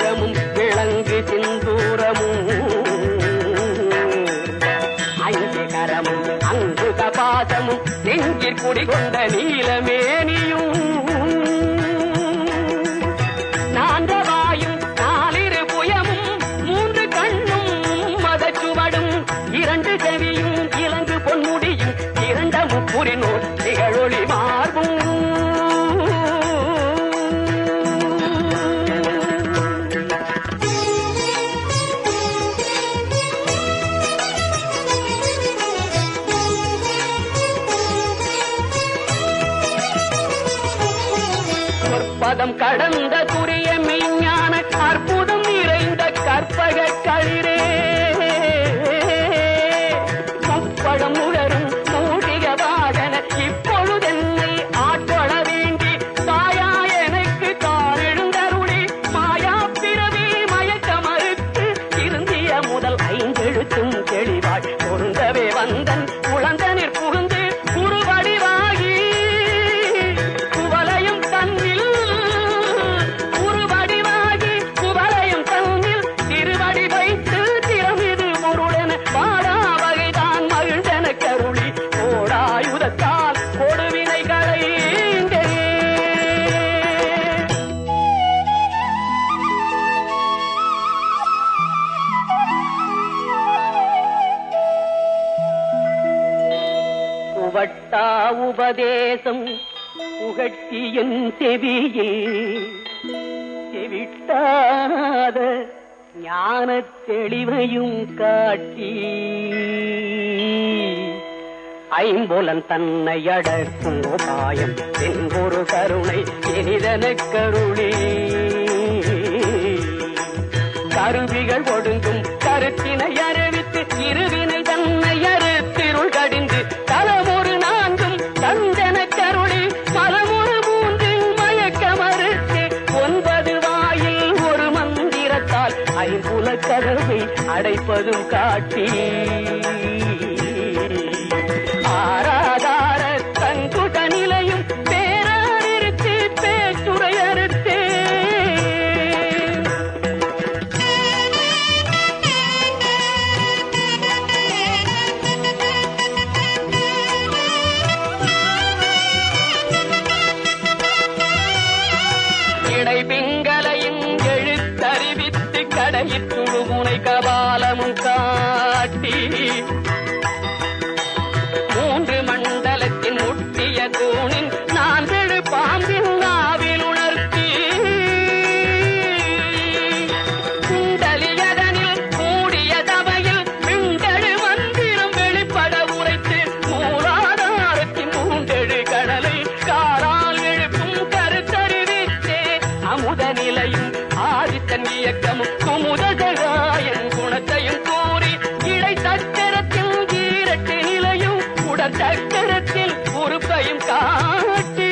செந்தூரமும் விளங்கு சிந்தூரமும் அங்ககரமும் அங்குக பாதமும் நெஞ்சிற் குடிகொண்ட நீலமேனியும் நான்கவாயும் நாலிரு புயமும் மூன்று கண்ணும் மதச்சுவடும் இரண்டு செவியும் இலங்கு பொன்முடியும் இரண்ட முப்புரினோர் திகழொளி மார்பும் பதம் கடந்த துரிய மெய்ஞான அற்புதம் நிறைந்த கற்பக களிரே முப்பழம் உணரும் மூடிக வாகன இப்பொழுதென்னை ஆட்கொள்ள வேண்டி தாயா எனக்கு தானெழுந்தருளி மாயா பிறவி மயக்க மறுத்து இருந்திய முதல் ஐந்தெழுத்தும் தெளிவாய் பொருந்தவே வந்தன் குழந்தனிற் புகுந்து குருவடிவாகி வட்டா உபதேசம் புகட்டியன் செவியில் செவிட்டாத ஞானத் தெளிவையும் காட்டி ஐம்புலன் தன்னை அடக்கும் உபாயம் என்பொரு கருணை இனிதனக் கருளி கருவிகள் ஒடுங்கும் கருத்தினை அறிவித்து இருவினை தன்னை அறுத்திருள் கடிந்து தலமொரு நான்கும் தந்தன கருளி பலமொரு மூன்றில் மயக்க மறுத்து 9 வாயில் ஒரு மந்திரத்தால் ஐம்புல கதவை அடைப்பதும் காட்டி ஆராதார தங்குட நிலையும் பேராரிருத்து பேச்சுரையறுத்தே பிங்களையும் எழுத்தறிவித்து கடையிற்றுமுனை கபாலமும் காட்டி 3 மண்டலத்தின் முட்டிய தூணின் 4 பாம்பின் நாவில் உணர்த்தி குண்டலியதனில் கூடிய தவையில் பிங்களு மந்திரம் வெளிப்பட உரைத்து மூலாதாரத்தின் 3 கடலை காலால் எழுப்பும் கருத்தறிவித்தே அமுத நிலையும் ஆதித்தன் இயக்கமும் குமுதகாயன் குணத்தையும் கூறி இடை சக்கரத்தில் ஈரட்டு நிலையும் உடற் சக்கரத்தில் உறுப்பையும் காட்டி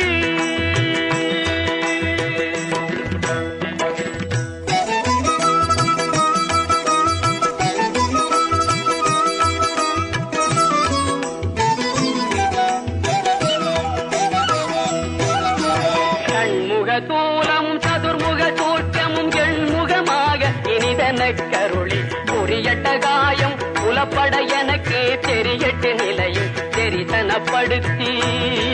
கண்முக தூலமும் சதுர்முக சூற்றமும் எண்முகமாக இனிதனக் கருளி புரியட்ட காயம் புலப்பட எனக்கு தெரியட்டு நிலையும் தெரிசனப்படுத்தி